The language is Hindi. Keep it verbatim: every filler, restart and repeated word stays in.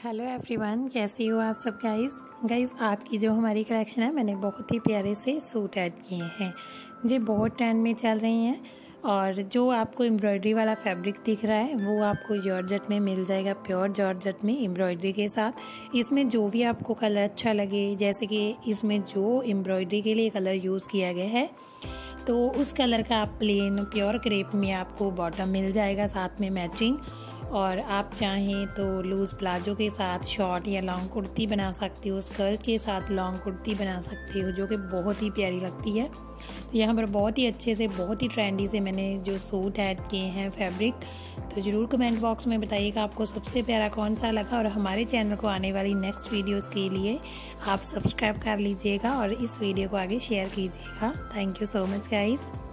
हेलो एवरीवन, कैसे हो आप सब गाइस गाइस आज की जो हमारी कलेक्शन है मैंने बहुत ही प्यारे से सूट ऐड किए हैं जो बहुत ट्रेंड में चल रही हैं। और जो आपको एम्ब्रॉयडरी वाला फैब्रिक दिख रहा है वो आपको जॉर्जेट में मिल जाएगा, प्योर जॉर्जेट में एम्ब्रॉयडरी के साथ। इसमें जो भी आपको कलर अच्छा लगे, जैसे कि इसमें जो एम्ब्रॉयडरी के लिए कलर यूज़ किया गया है तो उस कलर का आप प्लेन प्योर क्रेप में आपको बॉटम मिल जाएगा साथ में मैचिंग। और आप चाहें तो लूज़ प्लाजो के साथ शॉर्ट या लॉन्ग कुर्ती बना सकती हो, स्कर्ट के साथ लॉन्ग कुर्ती बना सकती हो जो कि बहुत ही प्यारी लगती है। तो यहाँ पर बहुत ही अच्छे से, बहुत ही ट्रेंडी से मैंने जो सूट ऐड किए हैं फैब्रिक। तो ज़रूर कमेंट बॉक्स में बताइएगा आपको सबसे प्यारा कौन सा लगा। और हमारे चैनल को आने वाली नेक्स्ट वीडियोज़ के लिए आप सब्सक्राइब कर लीजिएगा और इस वीडियो को आगे शेयर कीजिएगा। Thank you so much guys.